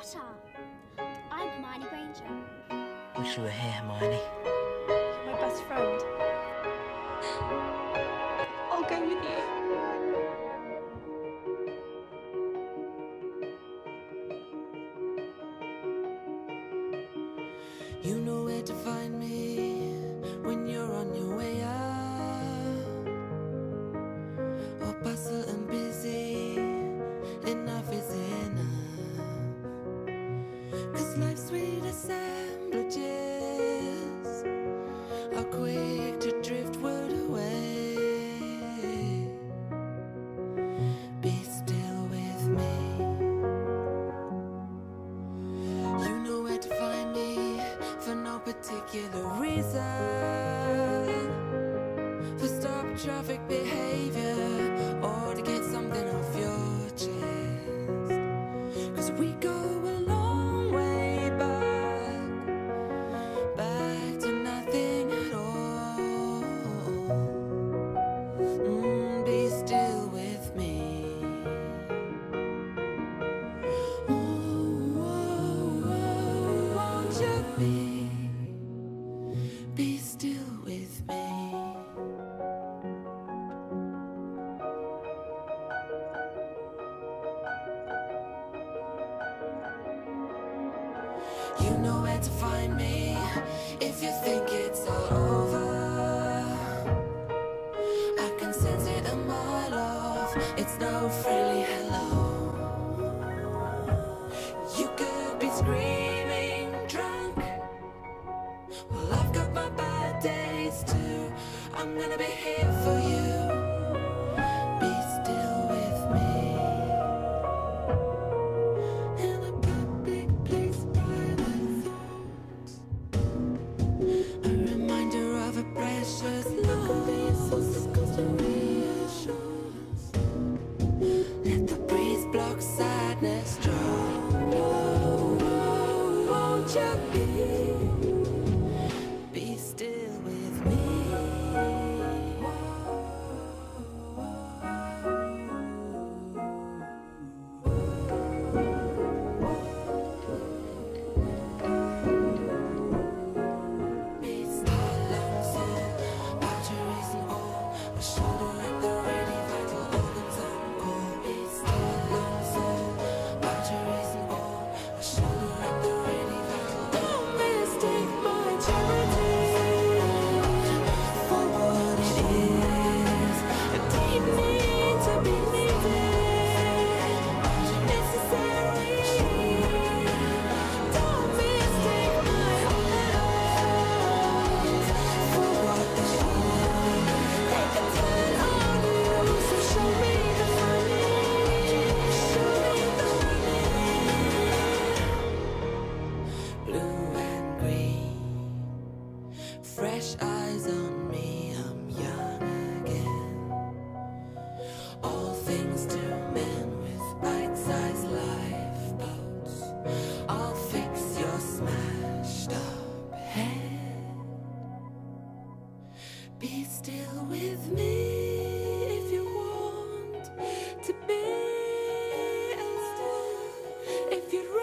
Potter. I'm Hermione Granger. Wish you were here, Hermione. You're my best friend. I'll go with you. You know where to find me when you're on your way out. Or bustle and busy, enough is enough. 'Cause life's sweet assemblages are quick to driftwood away. Be still with me. You know where to find me for no particular reason. For stop traffic behavior or to get something off your chest. 'Cause we go a long way back, back to nothing at all. Be still with me. Won't you be still with me? You know where to find me if you think it's all over. I can sense it a mile off. It's no friendly hello. You could be screaming drunk. Well, I've got my bad days too. I'm gonna be here for you. Be still with me. In a public place, private thoughts. A reminder of a precious loss. Reassurance. Let the breeze block sadness draw. Won't you be still with me? Be still, lonesome, batteries and all. A shoulder at the ready, vital organs on call. Be still, lonesome, batteries and all. A shoulder at the ready, vital. Don't mistake my charity for what it is. A deep need to be needed, necessary. Don't mistake my heart for what they are. They can turn on you, so show me the money. Show me the money. Blue and green, fresh eyes on me, I'm young again. All things to men with bite-sized lifeboats. I'll fix your smashed up head. Be still with me if you want to be alone. If you'd